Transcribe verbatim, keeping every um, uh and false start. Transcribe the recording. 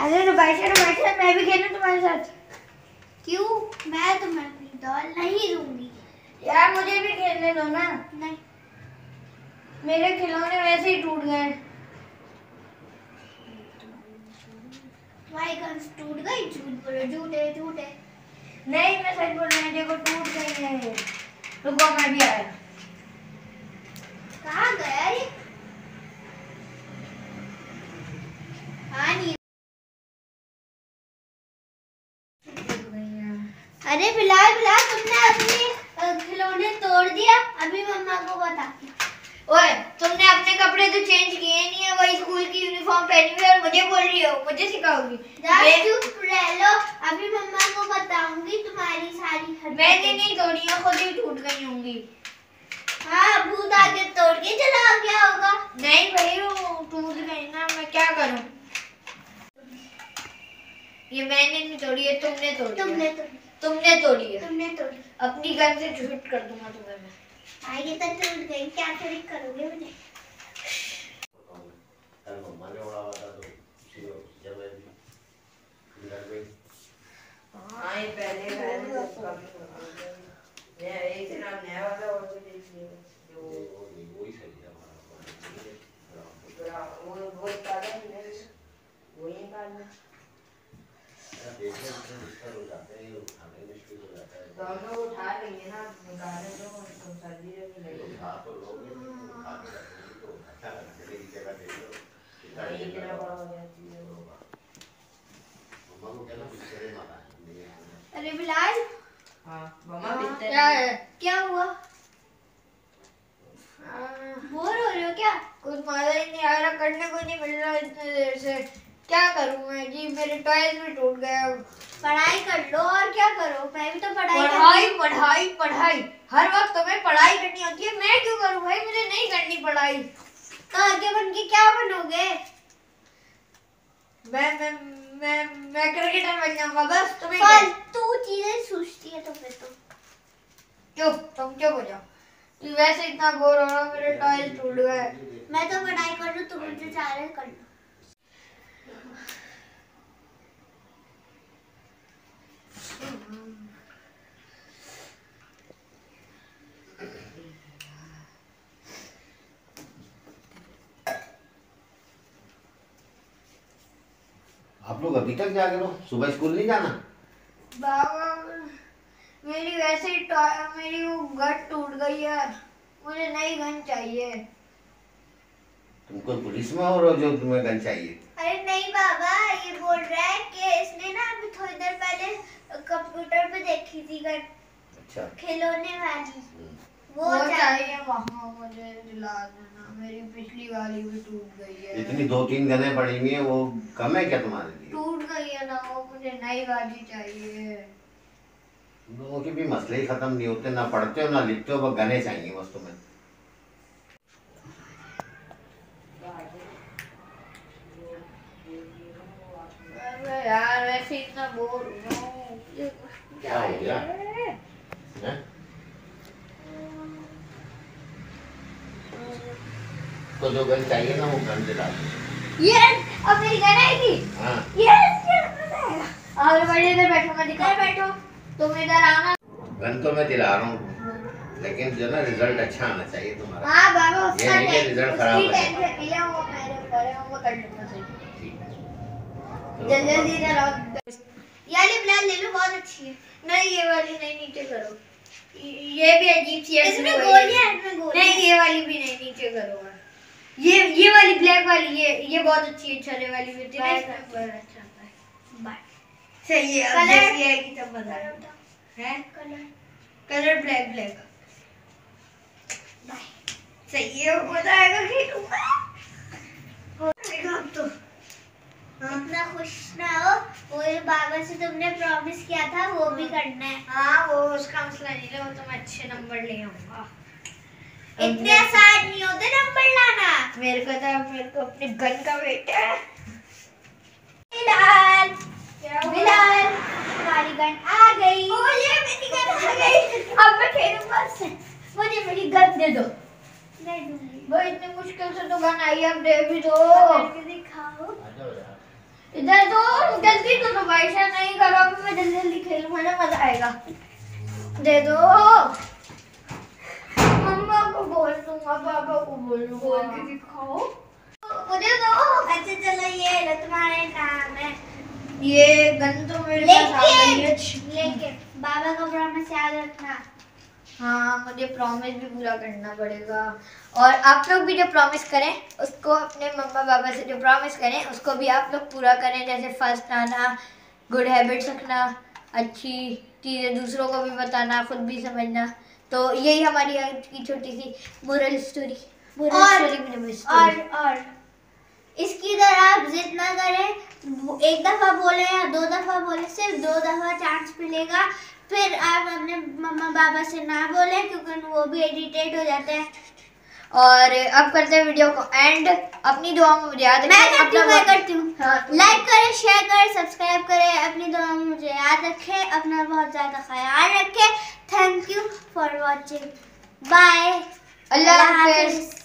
अरे तो बैठे ना बैठे, मैं भी खेलूं तुम्हारे साथ। क्यों? मैं तुम्हें डॉल नहीं दूंगी। यार मुझे भी खेलने दो ना। नहीं, मेरे खिलौने वैसे ही टूट गए। तुम्हारी गन्स टूट गई? झूठ बोलो, झूठे झूठे। नहीं मैं सच बोल रही हूँ, देखो टूट गई है। रुको मैं भी आया। कहाँ गया ये? हाँ नहीं। अरे बिलाल बिलाल, तुमने अपने खिलौने तोड़ दिया। अभी मम्मा को बताती। ओए तुमने अपने कपड़े तो चेंज किए नहीं है, वही स्कूल की यूनिफॉर्म पहनी हुई है और मुझे बोल रही हो, मुझे सिखाओगी? चुप रह लो, अभी मम्मा को बताऊंगी तुम्हारी सारी हरकतें। मैंने नहीं तोड़ी है, खुद ही टूट गई होंगी। हाँ, भूत आके तोड़ के चला गया होगा। नहीं भाई वो टूट गई ना, मैं क्या करूं? ये मैंने नहीं तोड़ी है, तुमने तोड़ी। तुमने तोड़ी। तुमने तोड़ी है। तुमने तोड़ी। अपनी गन से शूट कर दूंगा तुम्हें मैं। हाँ ये तो टूट गई, क्या करें करोगे मुझे? हाँ ये पहले ये एक ना नया वाला और भी देखिए जो वो ही सही है हमारा वो वो काले ने वो ही काले देखने से डिस्टर्ब हो जाते हैं, उठाने में मुश्किल हो जाता है। दोनों उठा लेंगे ना, निकाले तो तो सर्दी में नहीं उठा तो लोग उठा के रखेंगे तो अच्छा लगेगा। की जगह दे दो इतना इतना बड़ा हो जाती है वो मम्मा को कहना बिस्तर में मत आए। अरे बिलाल। हाँ मम्मा बिस्तर क्या है? क्या हुआ? बोर हो रहे हो क्या? कुछ मजा ही नहीं आ रहा, करने को नहीं मिल रहा इतने देर से। क्या करूं मैं जी, मेरे टॉयज भी टूट गए। पढ़ाई कर लो और क्या करो, मैं भी तो पढ़ाई पढ़ाई पढ़ाई पढ़ाई हर वक्त तुम्हें पढ़ाई करनी होती है, मैं क्यों करूं भाई? मुझे नहीं करनी पढ़ाई। तो आगे बन के क्या बनोगे? मैं मैं मैं मैं क्रिकेटर बन जाऊंगा बस। तुम्हें फालतू चीजें सोचती है तो फिर तुम चुप, तुम चुप हो जाओ। वैसे इतना बोर हो रहा, मेरे टॉयज टूट गए। मैं तो पढ़ाई कर लूं, तुम जो चाह रहे कर लो। आप लोग अभी तक जागे हो? सुबह स्कूल नहीं जाना? बाबा मेरी वैसे ही मेरी वो गन टूट गई है, मुझे नई गन चाहिए। तुम कोई पुलिस में हो रहे जो तुम्हें गन चाहिए? अरे नहीं बाबा, ये बोल रहा है कि इसने ना अभी थोड़ी देर पहले कंप्यूटर पे देखी थी गन। अच्छा। खिलौने वाली वो, वो चाहिए वहाँ, मुझे दिला देना। मेरी पिछली वाली भी टूट गई है। इतनी दो तीन गनें पड़ी हुई हैं, वो कम है क्या तुम्हारे लिए? टूट गई है ना वो, मुझे नई वाली चाहिए। तुम लोगों के भी मसले ही खत्म नहीं होते, ना पढ़ते हो ना लिखते हो, बस गने चाहिए बस तुम्हें। अरे यार वैसे इतना बोर हो रहा हूँ, क्या हो गया? तो जो गन चाहिए ना वो गन दिला दो। ये अब मेरी गन आएगी। हाँ। यस यस और बड़े इधर बैठो, मैं दिखा बैठो, तुम इधर आना। गन तो मैं दिला रहा हूँ, लेकिन जो ना रिजल्ट अच्छा आना चाहिए तुम्हारा। हाँ बाबा उसका ये नहीं कि रिजल्ट खराब हो जाए। टेंशन नहीं है, वो मेरे ऊपर है, वो कर लूंगा सही। जल्दी जल्दी इधर आओ। ये वाली ब्लाउज ले लो, बहुत अच्छी है। नहीं ये वाली नहीं, नीचे करो। ये भी अजीब सी है, इसमें गोलियां हैं, इसमें गोलियां। नहीं ये वाली भी नहीं, नीचे करो। ये ये वाली ब्लैक वाली, ये ये बहुत अच्छी है, छरे वाली भी थी ना, इसमें पर अच्छा है। बाय सही है। अब जैसी आएगी तब बता दो। हैं कलर कलर ब्लैक ब्लैक सही है, वो बताएगा खेलूंगा। देखो अब तो इतना खुश ना हो, वो बाबा से तुमने प्रॉमिस किया था वो भी करना है। हाँ वो उसका मसला नहीं है, वो तो मैं अच्छे नंबर ले आऊंगा। इतने आसान नहीं होते नंबर लाना। मेरे को तो मेरे को अपने गन का वेट है। बिलाल बिलाल तुम्हारी गन आ गई। ओ ये मेरी गन आ गई, अब मैं खेलूंगा उससे। मुझे मेरी गन दे दो। नहीं दूंगी। वो इतनी मुश्किल से तो गन आई, अब दे भी दो। करके दिखाओ। इधर तो जल्दी तो तुम ऐसा नहीं करो, अभी मैं जल्दी जल्दी खेलूंगा ना, मजा आएगा। दे दो। मम्मा को बोल दूंगा, पापा को बोल दूंगा, बोल के दिखाओ। मुझे दो। अच्छा चलो ये लो तुम्हारे नाम है। ये गन तो मेरे पास आ गई है। लेके बाबा का प्रॉमिस याद रखना। हाँ मुझे प्रॉमिस भी पूरा करना पड़ेगा, और आप लोग भी जो प्रॉमिस करें उसको, अपने मम्मा पापा से जो प्रॉमिस करें उसको भी आप लोग पूरा करें। जैसे फर्स्ट आना, गुड हैबिट्स रखना, अच्छी चीज़ें दूसरों को भी बताना, खुद भी समझना। तो यही हमारी आज की छोटी सी मोरल स्टोरी। मोरल स्टोरी और और इसकी तरह आप जिद ना करें, एक दफ़ा बोले या दो दफ़ा बोले, सिर्फ दो दफ़ा चांस मिलेगा। फिर आप अपने मम्मा पापा से ना बोले क्योंकि वो भी इरिटेट हो जाते हैं। और अब करते हैं वीडियो को एंड। अपनी दुआ में मुझे याद रखें। मैं करती हूँ, मैं करती हूँ। हाँ, लाइक करें, शेयर करें, सब्सक्राइब करें। अपनी दुआ में मुझे याद रखें, अपना बहुत ज़्यादा ख्याल रखें। Thank you for watching. Bye. अल्लाह हाफिज़।